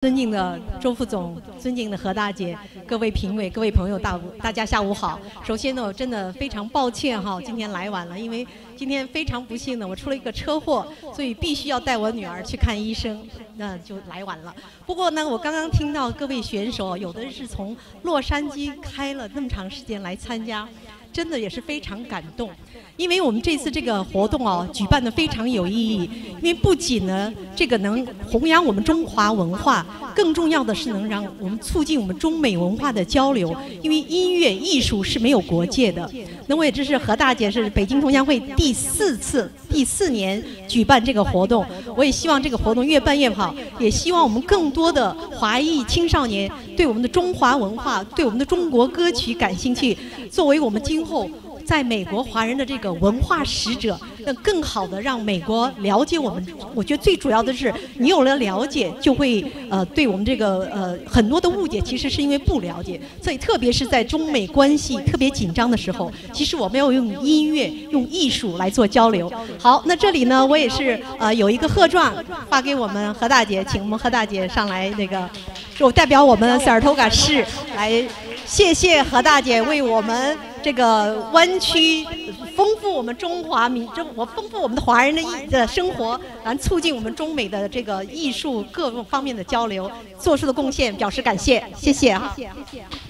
尊敬的周副总，尊敬的何大姐，各位评委，各位朋友，大家下午好。首先呢，我真的非常抱歉哈，今天来晚了，因为今天非常不幸的我出了一个车祸，所以必须要带我女儿去看医生，那就来晚了。不过呢，我刚刚听到各位选手，有的是从洛杉矶开了那么长时间来参加，真的也是非常感动。因为我们这次这个活动哦，举办的非常有意义。因为不仅呢，这个能弘扬我们中华文化，更重要的是能让我们促进我们中美文化的交流。因为音乐艺术是没有国界的。那我也知是何大姐是北京同乡会第4年举办这个活动，我也希望这个活动越办越好，也希望我们更多的华裔青少年对我们的中华文化、对我们的中国歌曲感兴趣，作为我们今后在美国华人的这个文化使者，那更好的让美国了解我们。我觉得最主要的是，你有了了解，就会对我们这个很多的误解，其实是因为不了解。所以特别是在中美关系特别紧张的时候，其实我们要用音乐、用艺术来做交流。好，那这里呢，我也是有一个贺状发给我们何大姐，请我们何大姐上来，那个我代表我们塞尔托嘎市来谢谢何大姐为我们这个湾区丰富我们丰富我们的华人的生活，来促进我们中美的这个艺术各方面的交流，做出的贡献表示感谢，谢谢哈。谢谢。